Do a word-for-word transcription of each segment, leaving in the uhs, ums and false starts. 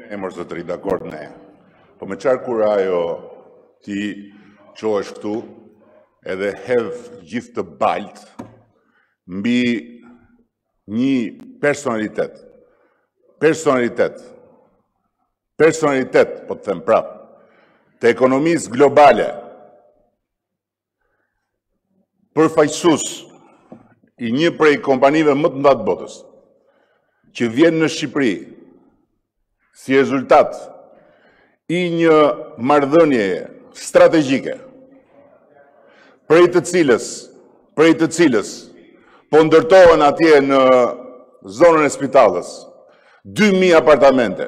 E mërë zotëri, dakord ne. Po me qarë kur ajo ti qo është këtu edhe hedh gjithë të balt mbi një personalitet. Personalitet. Personalitet, po të them prap, të ekonomisë globale, përfaqësues i një prej kompanive më të mëdha të botës, që vjen në Shqipëri si rezultat i një marrëdhënieje strategjike, prej të cilës, prej të cilës po ndërtohen atje në zonën e Spitallës dy mijë apartamente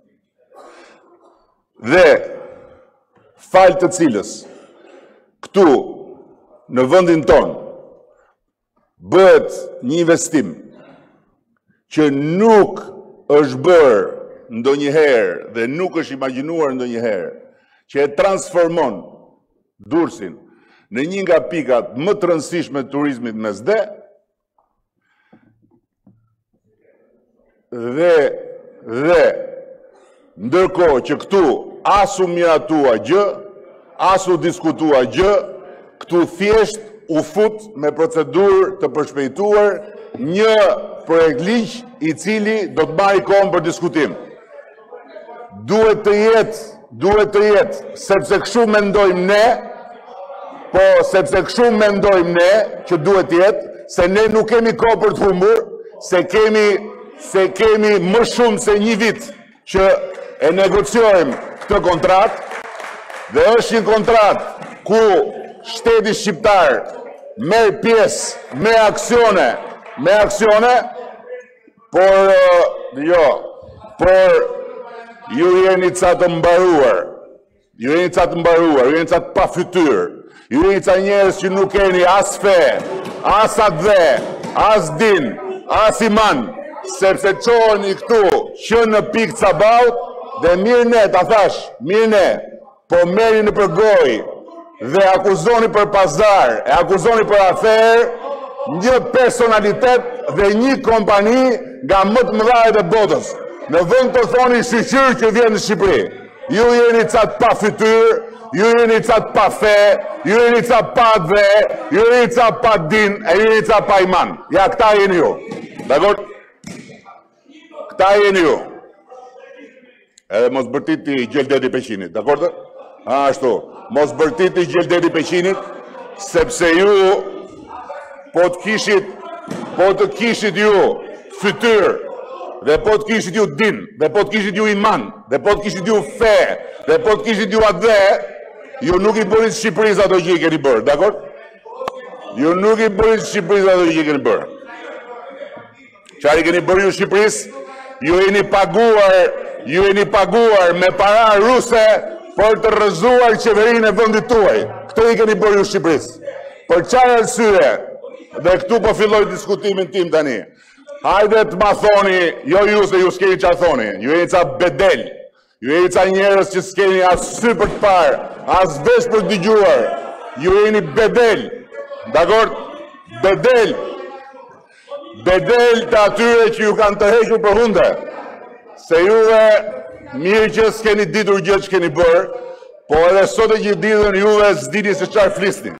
dhe fal të cilës këtu në vendin ton bëhet një investim që nuk është bërë ndonjëherë dhe nuk është imagjinuar ndonjëherë, që e transformon Durrësin në një nga pikat më të rëndësishme të turizmit mesde dhe dhe ndërkohë që këtu as u miratua gjë, as u diskutua gjë, këtu thjesht u fut me procedurë të përshpejtuar një projekt ligj i cili do të marrë kohë për diskutim. Duhet të jetë, duhet të jetë, sepse kështu mendojmë ne, po sepse kështu mendojmë ne që duhet të jetë, se ne nuk kemi kohë për të humbur, se kemi, se kemi më shumë se një vit që e negociojmë këtë kontratë, dhe është një kontratë ku shteti shqiptar merr pjesë me aksione, me aksione, por jo, por ju jeni ca të mbaruar, ju jeni ca të mbaruar, ju jeni ca të pa fytyrë, ju jeni ca njerëz që nuk keni as fe, as atdhe, as din, as iman, sepse qoheni këtu që në pikë cabaut dhe mirë ne, ta thash, mirë ne, po merri në përgoj dhe akuzoni për pazar, e akuzoni për afer, një personalitet dhe një kompani nga më të mëdhajet e botës. Në vend të thoni shqyqyr që vjen në Shqipëri. Ju jeni ca të pa fytyrë, ju jeni ca të pa fe, ju jeni ca pa dhe, ju jeni ca pa din, e ju jeni ca pa iman. Ja, këta jeni ju. Dakor? Këta jeni ju. Edhe mos bërtiti Gjeldeti Peqinit, dakor të? Ashtu, mos bërtiti Gjeldeti Peqinit, sepse ju po të kishit, po të kishit ju fytyrë, dhe po të kishit ju din, dhe po të kishit ju iman, dhe po të kishit ju fe, dhe po të kishit ju atdhe, ju nuk i bërit Shqipërisë ato që i keni bërë, dakor? Ju nuk i bërit Shqipërisë ato që i keni bërë. Çfarë i keni bërë ju Shqipërisë? Ju jeni paguar, ju jeni paguar me para ruse për të rrëzuar qeverinë e vendit tuaj. Këtë i keni bërë ju Shqipërisë. Për çfarë arsye? Dhe këtu po filloj diskutimin tim tani. Hajde të ma thoni, jo ju se ju s'keni qa thoni, ju jeni ca bedel, ju jeni ca njerës që s'keni as sy për të parë, as vesh për të dëgjuar, ju jeni bedel, dakor? Bedel, bedel të atyre që ju kanë të hequr për hunde, se juve mirë që s'keni ditur gjë që keni bërë, po edhe sot e që ditën juve s'dini se çfarë flisni.